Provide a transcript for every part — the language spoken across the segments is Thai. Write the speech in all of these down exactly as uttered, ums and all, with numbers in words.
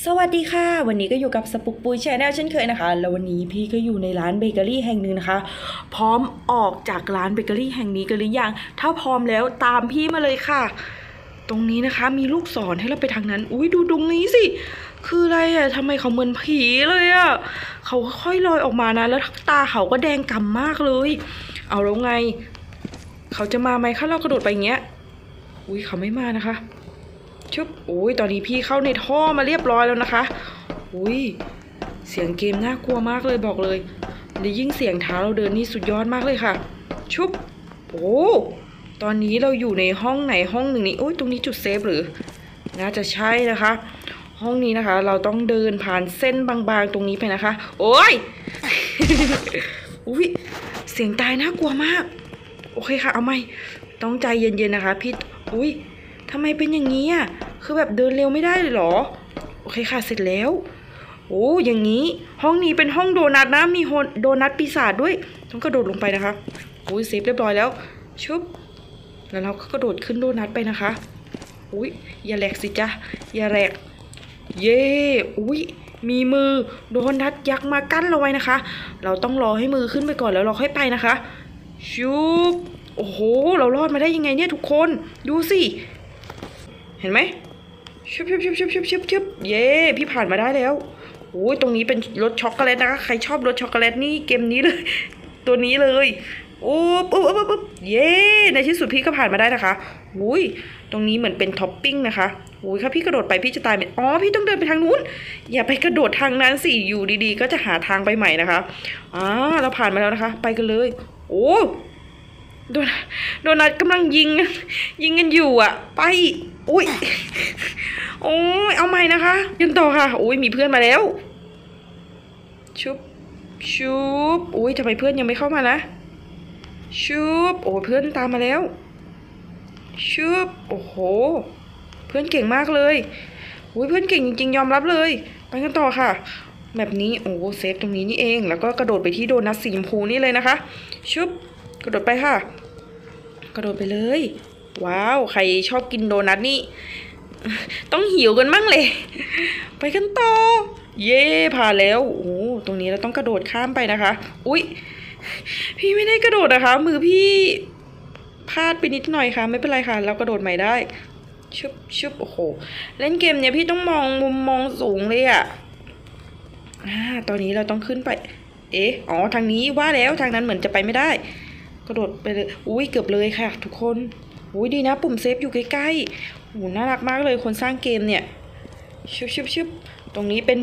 สวัสดีค่ะวันนี้ก็อยู่กับสปุกปุยแชนแนลเช่นเคยนะคะแล้ววันนี้พี่ก็อยู่ในร้านเบเกอรี่แห่งหนึ่งนะคะพร้อมออกจากร้านเบเกอรี่แห่งนี้กันหรือยังถ้าพร้อมแล้วตามพี่มาเลยค่ะตรงนี้นะคะมีลูกศรให้เราไปทางนั้นอุ้ยดูตรงนี้สิคืออะไรอ่ะทำไมเขาเหมือนผีเลยอ่ะเขาค่อยลอยออกมานะแล้วตาเขาก็แดงก่ำมากเลยเอาแล้วไงเขาจะมาไหมถ้าเรากระโดดไปอย่างเงี้ยอุ้ยเขาไม่มานะคะชุบอุ้ยตอนนี้พี่เข้าในท่อมาเรียบร้อยแล้วนะคะอุ้ยเสียงเกมน่ากลัวมากเลยบอกเลยและยิ่งเสียงเท้าเราเดินนี่สุดยอดมากเลยค่ะชุบโอ้ตอนนี้เราอยู่ในห้องไหนห้องหนึ่งนี้โอ้ยตรงนี้จุดเซฟหรือน่าจะใช่นะคะห้องนี้นะคะเราต้องเดินผ่านเส้นบางๆตรงนี้ไปนะคะโอ้ย อุ้ยเสียงตายน่ากลัวมากโอเคค่ะเอาใหม่ต้องใจเย็นๆนะคะพี่อุ้ยทำไมเป็นอย่างนี้อ่ะคือแบบเดินเร็วไม่ได้เลยเหรอโอเคค่ะเสร็จแล้วโอ้อย่างนี้ห้องนี้เป็นห้องโดนัทนะมีโดนัทปีศาจด้วยต้องกระโดดลงไปนะคะโอ้ยเซฟเรียบร้อยแล้วชุบแล้วเราก็กระโดดขึ้นโดนัทไปนะคะอุ้ยอย่าแหลกสิจ๊ะอย่าแหลกเย่อุ้ยมีมือโดนัทยักษ์มากั้นเราไว้นะคะเราต้องรอให้มือขึ้นไปก่อนแล้วเราค่อยไปนะคะชุบโอ้โหเรารอดมาได้ยังไงเนี่ยทุกคนดูสิเห็นไหมชุบชุบชุบชุบชุบชุบชุบเย่พี่ผ่านมาได้แล้วโอ้ยตรงนี้เป็นรสช็อกโกแลตนะคะใครชอบรสช็อกโกแลตนี่เกมนี้เลยตัวนี้เลยโอ้ปุ๊บปุ๊บปุ๊บเย่ในที่สุดพี่ก็ผ่านมาได้นะคะอุ้ยตรงนี้เหมือนเป็นท็อปปิ้งนะคะอุ้ยถ้าพี่กระโดดไปพี่จะตายเป็นอ๋อพี่ต้องเดินไปทางนู้นอย่าไปกระโดดทางนั้นสิอยู่ดีๆก็จะหาทางไปใหม่นะคะอ่าเราผ่านมาแล้วนะคะไปกันเลยโอ้โดนโดนัทกำลังยิงยิงกันอยู่อ่ะไปอุ้ยโอ้ยเอาใหม่นะคะยังต่อค่ะอุ้ยมีเพื่อนมาแล้วชุบชุบอุ้ยทำไมเพื่อนยังไม่เข้ามานะชุบโอ้เพื่อนตามมาแล้วชุบโอ้โหเพื่อนเก่งมากเลยอุ้ยเพื่อนเก่งจริงๆยอมรับเลยไปกันต่อค่ะแบบนี้โอ้เซฟตรงนี้นี่เองแล้วก็กระโดดไปที่โดนัทสีชมพูนี่เลยนะคะชุบกระโดดไปค่ะกระโดดไปเลยว้าวใครชอบกินโดนัทนี่ต้องหิวกันมั่งเลยไปกันต่อเย่ผ่านแล้วโอ้ตรงนี้เราต้องกระโดดข้ามไปนะคะอุ๊ยพี่ไม่ได้กระโดดนะคะมือพี่พลาดไปนิดหน่อยค่ะไม่เป็นไรค่ะเรากระโดดใหม่ได้ชุบชุบโอ้โหเล่นเกมเนี่ยพี่ต้องมองมุมมองสูงเลยอ่ะอ่าตอนนี้เราต้องขึ้นไปเอ๊ะอ๋อทางนี้ว่าแล้วทางนั้นเหมือนจะไปไม่ได้กระโดดไปเลยอุ้ยเกือบเลยค่ะทุกคนอุ้ยดีนะปุ่มเซฟอยู่ใกล้ๆโหน่ารักมากเลยคนสร้างเกมเนี่ยชุบชุบชุบตรงนี้เป็น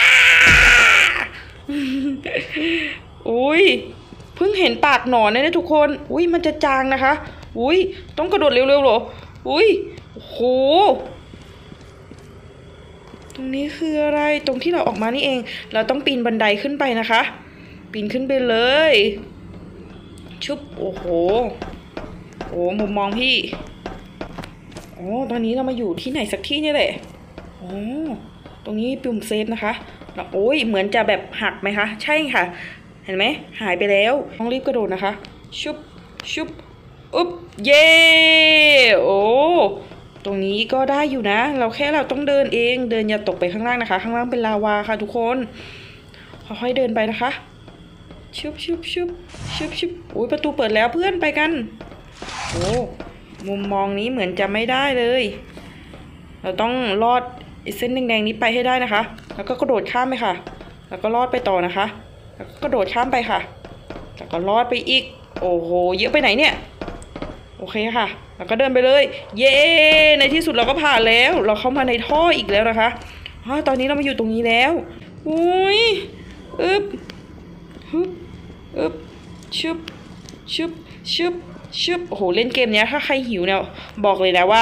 อุ้ยเพิ่งเห็นปากหนอนนะทุกคนอุ้ยมันจะจางนะคะอุ้ยต้องกระโดดเร็วๆหรออุ้ยโหตรงนี้คืออะไรตรงที่เราออกมานี่เองเราต้องปีนบันไดขึ้นไปนะคะปีนขึ้นไปเลยชุบโอ้โหโอ้มุมมองพี่อ๋อตอนนี้เรามาอยู่ที่ไหนสักที่นี่แหละอ๋อตรงนี้ปุ่มเซฟนะคะโอ้ยเหมือนจะแบบหักไหมคะใช่ค่ะเห็นไหมหายไปแล้วต้องรีบกระโดดนะคะชุบชุบอุ๊บเย่โอ้ตรงนี้ก็ได้อยู่นะเราแค่เราต้องเดินเองเดินอย่าตกไปข้างล่างนะคะข้างล่างเป็นลาวาค่ะทุกคนค่อยๆเดินไปนะคะชุบชุบชุบชุบชุบอุ้ยประตูเปิดแล้วเพื่อนไปกันโอ้มุมมองนี้เหมือนจะไม่ได้เลยเราต้องลอดเส้นแดงๆนี้ไปให้ได้นะคะแล้วก็กระโดดข้ามไปค่ะแล้วก็ลอดไปต่อนะคะแล้วก็กระโดดข้ามไปค่ะแล้วก็ลอดไปอีกโอ้โหเยอะไปไหนเนี่ยโอเคค่ะแล้วก็เดินไปเลยเย้ในที่สุดเราก็ผ่านแล้วเราเข้ามาในท่ออีกแล้วนะคะตอนนี้เรามาอยู่ตรงนี้แล้วอุ้ยอึบฮึบอึบชึบชึบชึบชึบโอ้โหเล่นเกมเนี้ยถ้าใครหิวเนี่ยบอกเลยนะว่า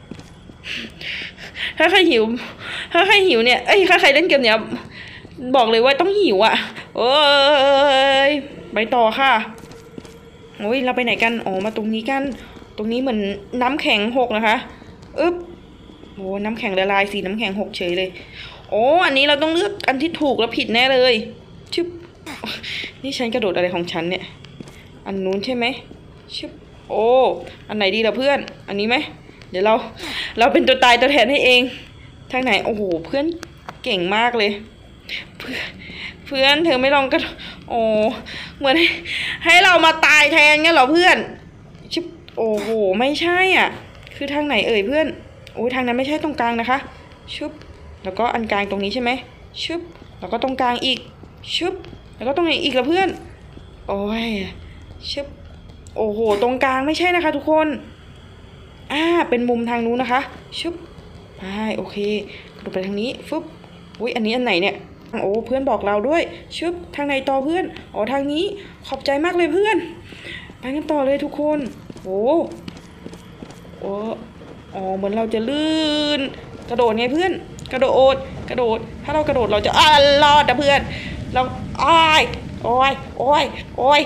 ถ้าใครหิวถ้าใครหิวเนี่ยเอ้ยถ้าใครเล่นเกมเนี้ยบอกเลยว่าต้องหิวอ่ะโอ้ยไปต่อค่ะโอ้ยเราไปไหนกันอ๋อมาตรงนี้กันตรงนี้เหมือนน้ำแข็งหกนะคะอึ๊บโอ้น้ำแข็งละลายสีน้ำแข็งหกเฉยเลยโอ้อันนี้เราต้องเลือกอันที่ถูกแล้วผิดแน่เลยชึบนี่ฉันกระโดดอะไรของฉันเนี่ยอันนู้นใช่ไหมชึบโอ้อันไหนดีล่ะเพื่อนอันนี้ไหมเดี๋ยวเราเราเป็นตัวตายตัวแทนให้เองทางไหนโอ้โหเพื่อนเก่งมากเลยเพื่อนเพื่อนเธอไม่ลองก็โอ้เหมือนให้เรามาตายแทนงั้นเหรอเพื่อนชิบโอ้โหไม่ใช่อ่ะคือทางไหนเอ่ยเพื่อนโอ้ทางนั้นไม่ใช่ตรงกลางนะคะชุบแล้วก็อันกลางตรงนี้ใช่ไหมชุบแล้วก็ตรงกลางอีกชุบแล้วก็ตรงไหนอีกล่ะเพื่อนโอ้ยชุบโอ้โหตรงกลางไม่ใช่นะคะทุกคนอ่าเป็นมุมทางนู้นนะคะชุบไปโอเคกระโดดไปทางนี้ฟึบอุ้ยอันนี้อันไหนเนี่ยโอ้เพื่อนบอกเราด้วยชึบทางไหนต่อเพื่อนอ๋อทางนี้ขอบใจมากเลยเพื่อนไปกันต่อเลยทุกคนโอ้โอ้อ๋อเหมือนเราจะลื่นกระโดดไงเพื่อนกระโดดกระโดดถ้าเรากระโดดเราจะอ่ารอดนะเพื่อนเราอ้ายโอ้ยโอ้ยโอ้ย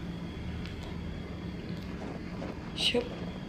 ชึบ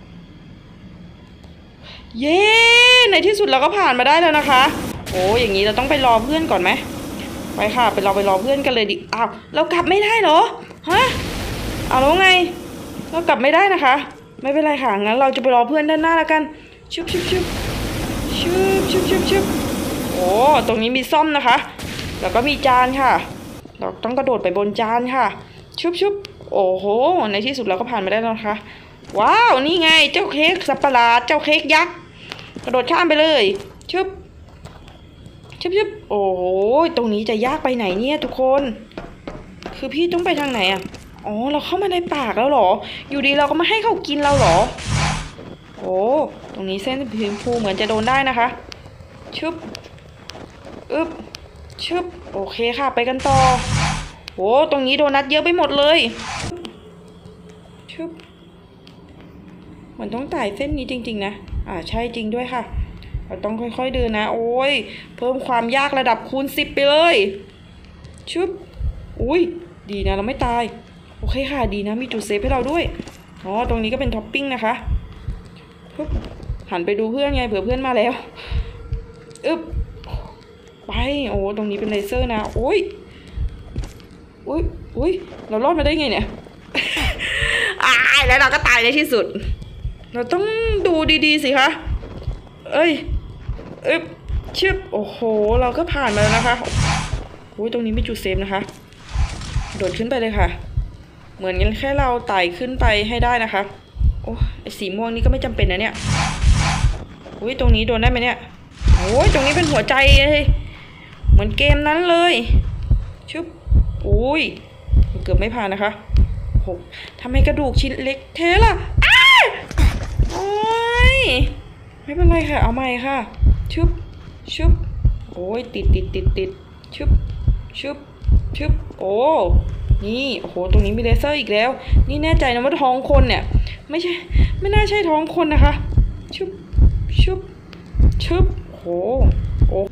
เย้ในที่สุดเราก็ผ่านมาได้แล้วนะคะโอ้อย่างนี้เราต้องไปรอเพื่อนก่อนไหมไปค่ะไปเราไปรอเพื่อนกันเลยดิอ้าวเรากลับไม่ได้เหรอฮะเอาแล้วไงเรากลับไม่ได้นะคะไม่เป็นไรค่ะงั้นเราจะไปรอเพื่อนด้านหน้าแล้วกันชุบชุบชุบชุบชุบชุบชุบโอ้ตรงนี้มีซ่อมนะคะแล้วก็มีจานค่ะเราต้องกระโดดไปบนจานค่ะชุบชุบโอ้โหในที่สุดเราก็ผ่านมาได้แล้วนะคะว้าวนี่ไงเจ้าเค้กสับประหลาดเจ้าเค้กยักษ์กระโดดข้ามไปเลยชุบชุบชุบโอ้โหตรงนี้จะยากไปไหนเนี่ยทุกคนคือพี่ต้องไปทางไหนอ่ะอ๋อเราเข้ามาในปากแล้วเหรออยู่ดีเราก็มาให้เขากินเราเหรอโอ้ตรงนี้เส้นพื้นภูเหมือนจะโดนได้นะคะชุบอึบชุบโอเคค่ะไปกันต่อโอ้ตรงนี้โดนัทเยอะไปหมดเลยชุบเหมือนต้องไต่เส้นนี้จริงๆนะอ่าใช่จริงด้วยค่ะเราต้องค่อยๆเดินนะโอ้ยเพิ่มความยากระดับคูณสิบไปเลยชุบอุ้ยดีนะเราไม่ตายโอเคค่ะดีนะมีจุดเซฟให้เราด้วยอ๋อตรงนี้ก็เป็นท็อปปิ้งนะคะปึ๊บหันไปดูเพื่อนไงเผื่อเพื่อนมาแล้วอึ๊บไปโอ้ตรงนี้เป็นเลเซอร์นะโอ้ยอุ้ยอุ้ยเรารอดมาได้ไงเนี่ยอ่าแล้วเราก็ตายในที่สุดเราต้องดูดีๆสิคะเอ้ยเอ๊บชึบโอ้โหเราก็ผ่านมาแล้วนะคะโอ้ยตรงนี้มีจุดเซฟนะคะโดดขึ้นไปเลยค่ะเหมือนกันแค่เราไต่ขึ้นไปให้ได้นะคะโอ้ไอสีม่วงนี่ก็ไม่จำเป็นนะเนี่ยอุ้ยตรงนี้โดนได้ไหมเนี่ยโอ้ยตรงนี้เป็นหัวใจเลยเหมือนเกมนั้นเลยชึบอุ้ยเกือบไม่ผ่านนะคะโหทำไมกระดูกชิ้นเล็กเทล่ะอ้าโอ้ยไม่เป็นไรค่ะเอาใหม่ค่ะชึบชึบโอ้ยติดติดติดติดชึบชึบชึบโอ้นี่โอ้โหตรงนี้มีเลเซอร์อีกแล้วนี่แน่ใจนะว่าท้องคนเนี่ยไม่ใช่ไม่น่าใช่ท้องคนนะคะชึบชึบชึบโอ้โอ้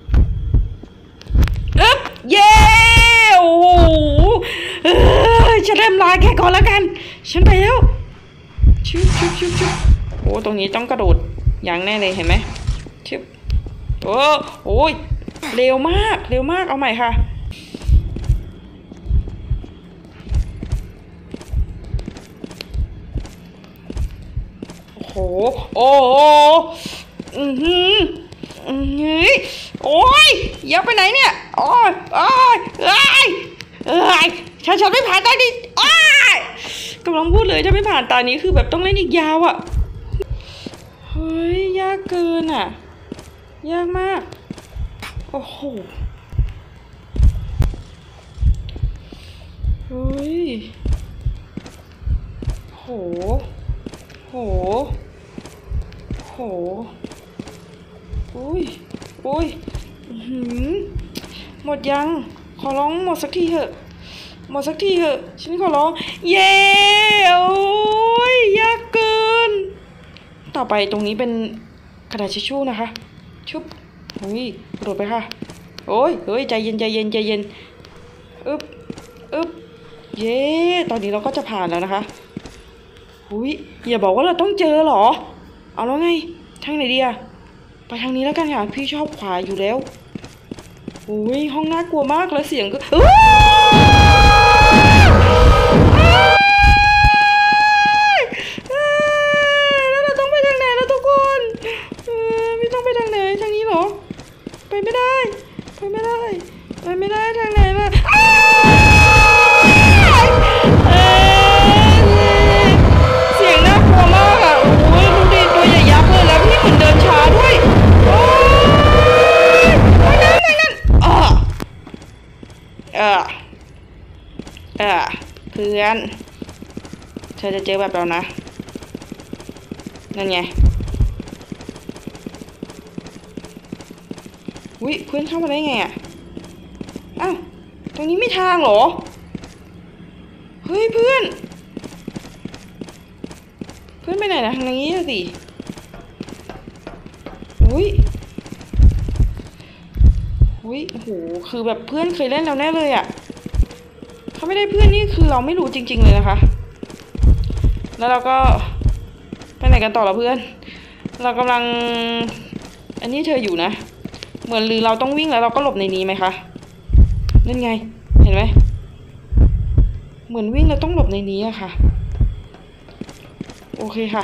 อึ๊บเย้โอ้โหเออฉันเริ่มลาแค่ก่อนแล้วกันฉันไปแล้วชึบชึบชึบชึบโอ้ตรงนี้ต้องกระโดดอย่างแน่เลยเห็นไหมชึบโอ้โอ้ยเร็วมากเร็วมากเอาใหม่ค่ะโอ้โหโอ้โหอือหืออือหือโอ้ยเยอะไปไหนเนี่ยโอ้ยโอ้ยเอ้ยเอ้ยฉันฉันไม่ผ่านตอนนี้โอ้ยกำลังพูดเลยถ้าไม่ผ่านตอนนี้คือแบบต้องเล่นอีกยาวอ่ะเฮ้ยยากเกินอ่ะยากมากโอ้โหเฮ้ยโหโหโหอุ้ยอุ้ยหืมหมดยังขอร้องหมดสักทีเถอะหมดสักทีเถอะฉันขอร้องเย้โอ้ยยากเกินต่อไปตรงนี้เป็นกระดาษทิชชู่นะคะชุบเฮ้ยกระโดดไปค่ะโอ้ยเฮ้ยใจเย็นใจเย็นใจเย็นอึ๊บอึ๊บเย้ตอนนี้เราก็จะผ่านแล้วนะคะอุ้ยอย่าบอกว่าเราต้องเจอหรอเอาแล้วไงทางไหนดีอะไปทางนี้แล้วกันค่ะพี่ชอบขวาอยู่แล้วอุ้ยห้องน่ากลัวมากแล้วเสียงก็แล้วเราต้องไปทางไหนแล้วทุกคนพี่ต้องไปทางไหนทางนี้เหรอไปไม่ได้เพื่อนเธอจะเจอแบบเรานะนั่นไงอุ๊ยเพื่อนเข้ามาได้ไงอ่ะอ้าวตรงนี้ไม่ทางเหรอเฮ้ยเพื่อนเพื่อนไปไหนนะทางนี้สิอุ๊ยอุ๊ยโอ้โหคือแบบเพื่อนเคยเล่นเราแน่เลยอ่ะเขาไม่ได้เพื่อนนี่คือเราไม่รู้จริงๆเลยนะคะแล้วเราก็ไปไหนกันต่อละเพื่อนเรากำลังอันนี้เธออยู่นะเหมือนหรือเราต้องวิ่งแล้วเราก็หลบในนี้ไหมคะนั่นไงเห็นไหมเหมือนวิ่งแล้วต้องหลบในนี้อะค่ะโอเคค่ะ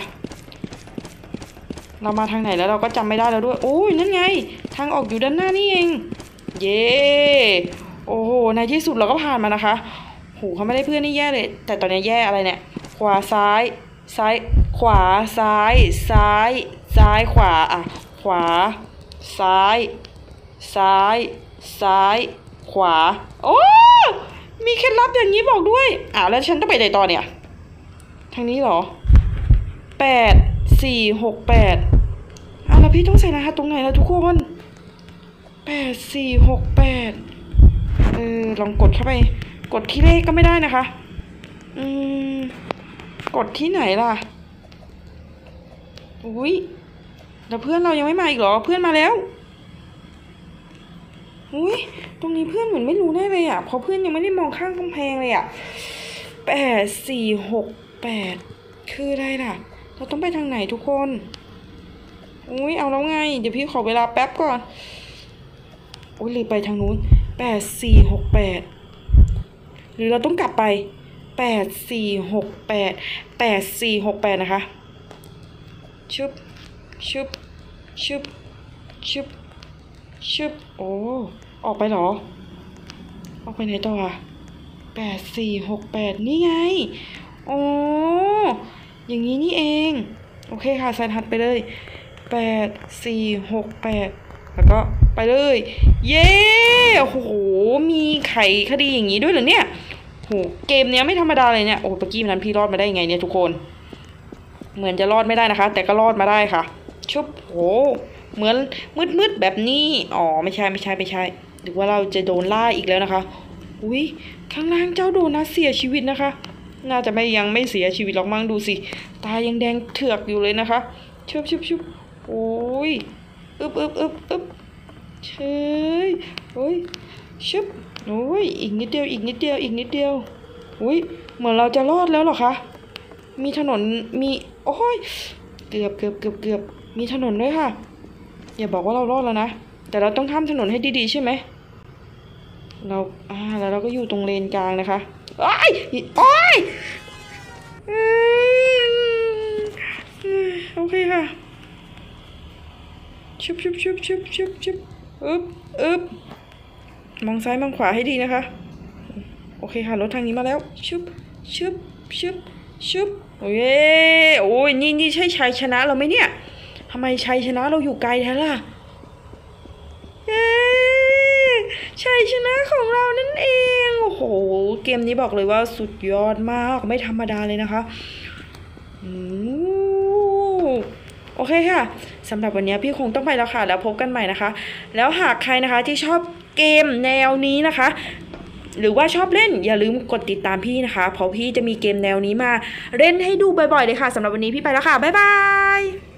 เรามาทางไหนแล้วเราก็จำไม่ได้แล้วด้วยโอ้ยนั่นไงทางออกอยู่ด้านหน้านี่เองเย้โอ้โหในที่สุดเราก็ผ่านมานะคะโหเขาไม่ได้เพื่อนนี่แย่เลยแต่ตอนนี้แย่อะไรเนี่ยขวาซ้ายซ้ายขวาซ้ายซ้ายซ้ายขวาอ่ะขวาซ้ายซ้ายซ้ายขวาโอ้มีเคล็ดลับอย่างนี้บอกด้วยอ่ะแล้วฉันต้องไปไหนต่อเนี่ยทางนี้เหรอแปดสี่หกแปดอ่ะแล้วพี่ต้องใส่รหัสตรงไหนแล้วทุกคนแปดสี่หกแปดเออลองกดเข้าไปกดที่เลขก็ไม่ได้นะคะอืมกดที่ไหนล่ะอุ้ยแล้วเพื่อนเรายังไม่มาอีกเหรอเพื่อนมาแล้วอุ้ยตรงนี้เพื่อนเหมือนไม่รู้แน่เลยอ่ะเพราะเพื่อนยังไม่ได้มองข้างกำแพงเลยอ่ะแปดสี่หกแปดคืออะไรล่ะเราต้องไปทางไหนทุกคนอุ้ยเอาแล้วไงเดี๋ยวพี่ขอเวลาแป๊บก่อนโอ้ยหรือไปทางนู้นแปดสี่หกแปดหรือเราต้องกลับไปแปดสี่หกแปดแปดสี่หกแปดนะคะชึบชึบชึบชึบชึบโอ้ออกไปเหรอออกไปไหนต่ออ่ะแปดสี่หกแปดนี่ไงโอ้อย่างนี้นี่เองโอเคค่ะใส่รหัสไปเลยแปดสี่หกแปดแล้วก็ไปเลยเย้โอ้โหมีไขคดีอย่างนี้ด้วยเหรอเนี่ยโหเกมเนี้ยไม่ธรรมดาเลยเนี่ยโอ้เมื่อกี้นั้นพี่รอดมาได้ยังไงเนี่ยทุกคนเหมือนจะรอดไม่ได้นะคะแต่ก็รอดมาได้ค่ะชุบโหเหมือนมืดๆแบบนี้อ๋อไม่ใช่ไม่ใช่ไม่ใช่หรือว่าเราจะโดนล่าอีกแล้วนะคะอุ้ยข้างล่างเจ้าโดนัทเสียชีวิตนะคะน่าจะไม่ยังไม่เสียชีวิตหรอกมั้งดูสิตายังแดงเถือกอยู่เลยนะคะชุบชุบชุบโอ้ยอึบอึบอึบอึบเชยโอ้ยชุบโอ้ยอีกนิดเดียวอีกนิดเดียวอีกนิดเดียวอุ้ยเหมือนเราจะรอดแล้วหรอคะมีถนนมีโอ้ยเกือบเกือบเกือบเกือบมีถนนด้วยค่ะอย่าบอกว่าเรารอดแล้วนะแต่เราต้องข้ามถนนให้ดีๆใช่ไหมเราอ่าแล้วเราก็อยู่ตรงเลนกลางนะคะโอ้ยโอ้ยโอเคค่ะชุบชุบชุบชุบชุบชุบอึบอึบมองซ้ายมองขวาให้ดีนะคะโอเคค่ะรถทางนี้มาแล้วชุบชุบชุบชุบโอ้ยโอ้ยนี่นี่ใช่ชัยชนะเราไหมเนี่ยทำไมชัยชนะเราอยู่ไกลแท้ล่ะเย้ชัยชนะของเรานั่นเองโอ้โหเกมนี้บอกเลยว่าสุดยอดมากไม่ธรรมดาเลยนะคะอืมโอเคค่ะสำหรับวันนี้พี่คงต้องไปแล้วค่ะแล้วพบกันใหม่นะคะแล้วหากใครนะคะที่ชอบเกมแนวนี้นะคะหรือว่าชอบเล่นอย่าลืมกดติดตามพี่นะคะเพราะพี่จะมีเกมแนวนี้มาเล่นให้ดูบ่อยๆเลยค่ะสำหรับวันนี้พี่ไปแล้วค่ะบ๊ายบาย